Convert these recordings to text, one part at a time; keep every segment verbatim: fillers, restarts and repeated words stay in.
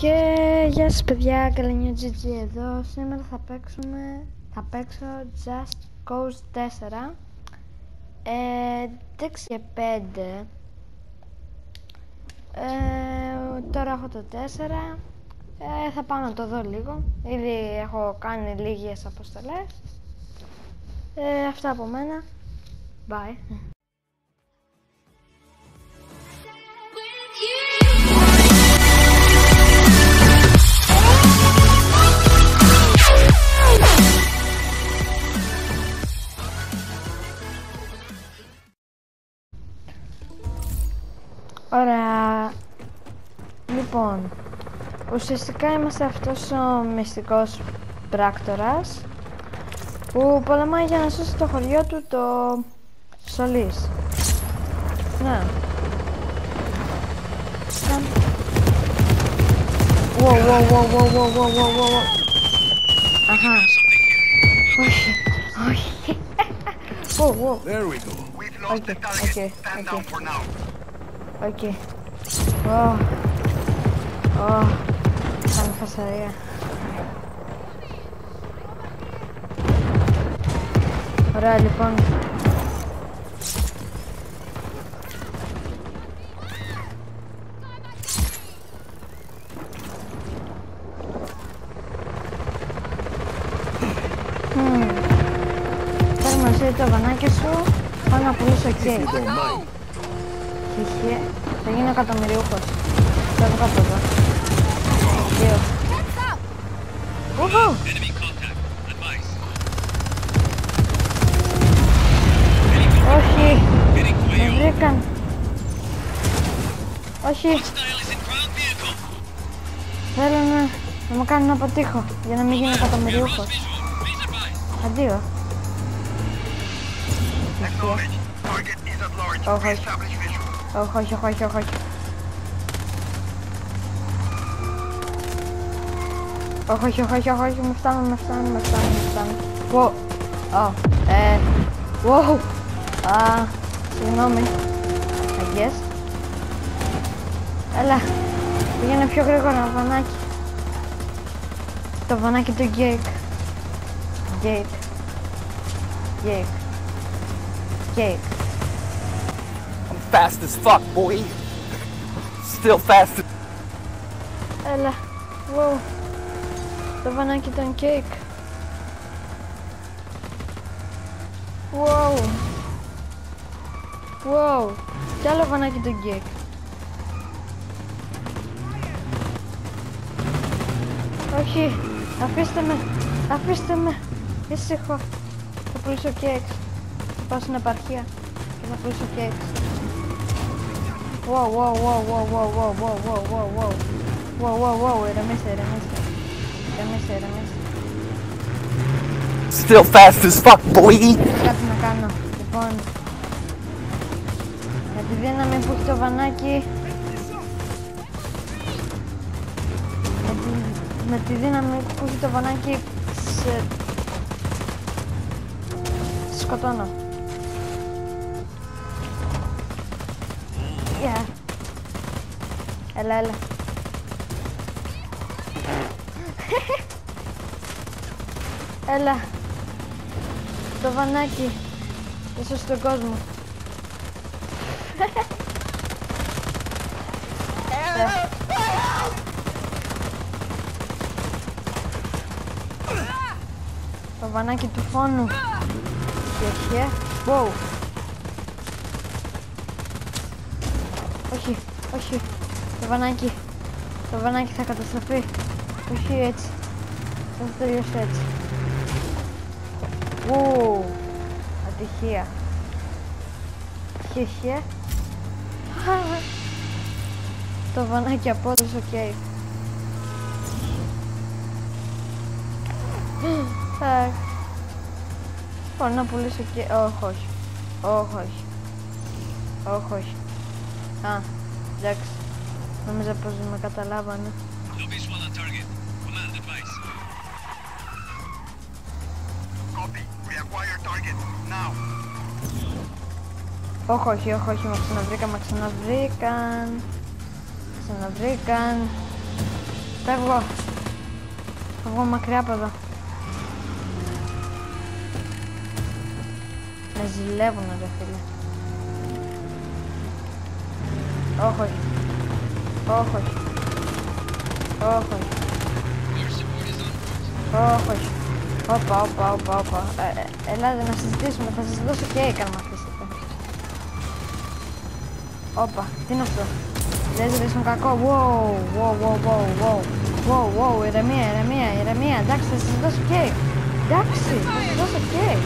Και γεια σας παιδιά, Καλενιό τζι τζι εδώ. Σήμερα θα παίξουμε, θα παίξω Just Cause τέσσερα ε, έξι και πέντε. ε, Τώρα έχω το τέσσερα. ε, Θα πάω να το δω λίγο. Ήδη έχω κάνει λίγες αποστολές. ε, Αυτά από μένα. Bye. Ωραία. Λοιπόν, ουσιαστικά είμαστε αυτός ο μυστικός πράκτορας που πολεμάει για να σώσει το χωριό του, το Σολής. Ναι. Wow, wow, wow, wow, wow, wow, wow, wow. Αχα. Όχι, όχι. Wow, wow. There we go. Okay, okay, okay. Okay. Oh. Oh. Κάνει φασαρία. Ωραία, λοιπόν. Φέρε μαζί το βανάκι σου. Πάω να πουλήσω κέικ. Χιχιέ. Θα γίνω εκατομμυριούχος. Θα βγω από εδώ. Δύο. Ουχου! Όχι! Με βρήκαν. Όχι! Θέλω να, να μου κάνουν να αποτύχω για να μην γίνω εκατομμυριούχος. Αντίο. Όχι, όχι. Όχι, όχι, όχι, όχι, όχι. Όχι, όχι, όχι, όχι, όχι, με φτάνουν, με φτάνουν, με φτάνουν, με φτάνουν. Wow. Oh, ε, wow. Α, συγγνώμη. I guess. Έλα, πήγαινε πιο γρήγορα, βανάκι. Το βανάκι του Γκέικ. Γκέικ. Γκέικ. Γκέικ. Fast as fuck, boy. Still fast. Έλα, wow. Το βανάκι ήταν κέικ. Wow. Wow. Κι άλλο βανάκι του κέικ. Όχι, αφήστε με, αφήστε με. Ήσυχο. Θα πουλήσω κέικ. Θα πάω στην επαρχία και θα πουλήσω κέικ. Wow, wow, wow, wow, wow, wow, wow, wow, wow, wow. Wow, wow, wow, ηρεμήστε, ηρεμήστε. Ηρεμήστε, ηρεμήστε. Still fast as fuck, boy. Κάτι να κάνω. Λοιπόν, με τη δύναμη που έχει το βανάκι, με τη, με τη δύναμη που έχει το βανάκι, σε, σε σκοτώνω. Yeah. Έλα, έλα. Έλα. Το βανάκι. Ίσως στον κόσμο. Το βανάκι του φόνου. Χιχιέ. Wow. Όχι, όχι. Το βανάκι. Το βανάκι θα καταστραφεί. Όχι έτσι. Θα τελειώσει έτσι. Ου, ατυχία. Χιχιέ. Το βανάκι απόδοσε οκ. Θα... Μπορώ να πουλήσω και... Όχι, όχι. Όχι, όχι. Όχι, όχι. Α, εντάξει. Νόμιζα πως με καταλάβανε. Όχι, όχι, όχι, όχι, με ξαναβρήκαν, με ξαναβρήκαν. Ξαναβρήκαν. Φεύγω. Φεύγω μακριά από εδώ. Με ζηλεύουνε ρε φίλε. Όχι, όχι. Όχι, όχι. Όχι, όχι. Όχι, όχι. Όπα, όπα, όπα, όπα. Ε, ε, ελάτε να συζητήσουμε, θα σας δώσω κέικ αν μ' αφήσετε. Όπα, τι είναι αυτό. Δεν ζητήσουν κακό. Wow, wow, wow, wow, wow. Wow, wow, ηρεμία, ηρεμία, ηρεμία. Εντάξει, θα σας δώσω κέικ. Εντάξει, θα σας δώσω κέικ.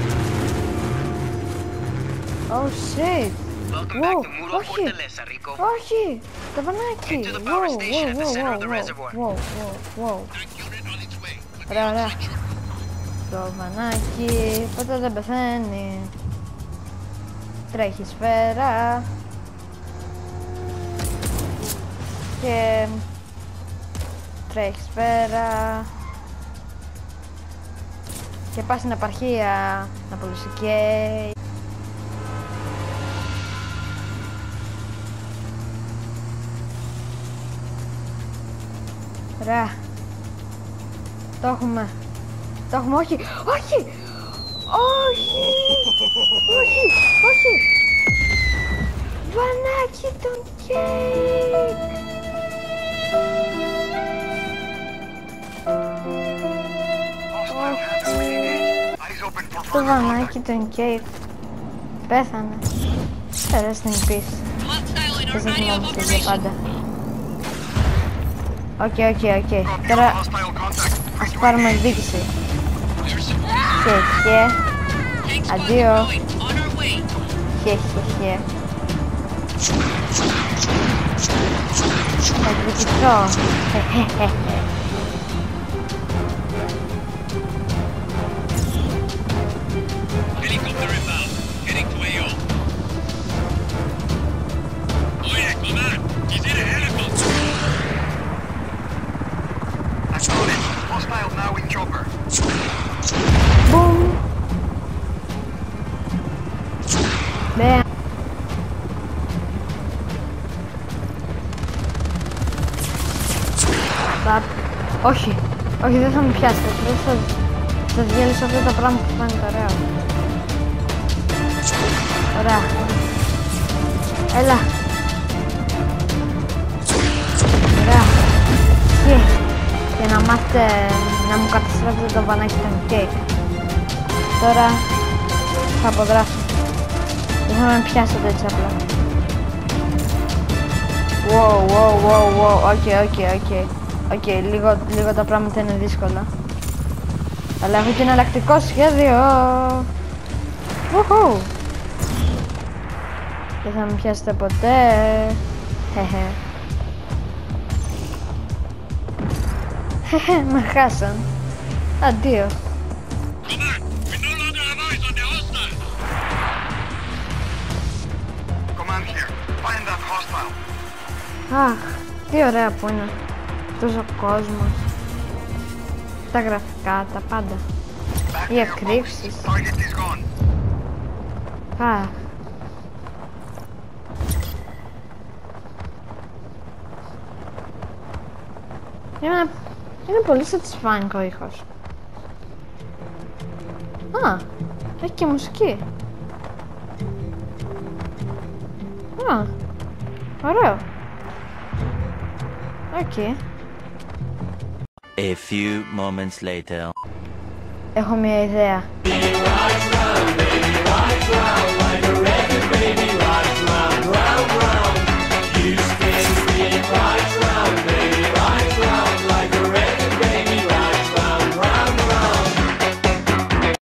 Oh shit. Wow, όχι, όχι, το βανάκι. Wow, wow, wow, wow, wow, wow, wow. Ωραία, ωραία. Το βανάκι, ποτέ δεν πεθαίνει. Τρέχει σφαίρα. Και τρέχει σφαίρα. Και πας στην επαρχία να πουλήσει κέικ. Ωραία. Το έχουμε. Το έχουμε, όχι, όχι, όχι, όχι, όχι. Βανάκι τον κέικ. Το βανάκι τον κέικ. Πέθανε. Ρε στην πίστη. Δεν θα θυμόμαστε για πάντα. Οκ, οκ, οκ. Τώρα ας πάρουμε εκδίκηση. Χε, χε. Αντίο. Χε, χε, χε. Θα εκδικηθώ. Χε, χε, χε, χε. Ναι. Όχι, όχι, δεν θα με πιάσετε. Δεν θα, θα διαλύσω αυτό το πράγμα που φάνηκε ωραίο. Ωραία. Έλα. Ωραία. Και, και να μάθετε να μου καταστρέψετε το βανάκι των κέικ. Τώρα θα αποδράσω. Δεν θα με πιάσετε έτσι απλά. Wow, wow, wow, wow. Οκ, οκ, οκ. Οκ, λίγο, λίγο τα πράγματα είναι δύσκολα. Αλλά έχω και εναλλακτικό σχέδιο. Ουχου. Δεν θα με πιάσετε ποτέ. Χεχε. Χεχε, με χάσαν. Αντίο. Αχ, τι ωραία που είναι αυτός ο κόσμος. Τα γραφικά, τα πάντα. Οι εκρήξεις. Αχ. Είναι, είναι πολύ satisfying ο ήχος. Α, έχει και μουσική. Α, ωραίο. Okay. A few moments later. Έχω μια ιδέα.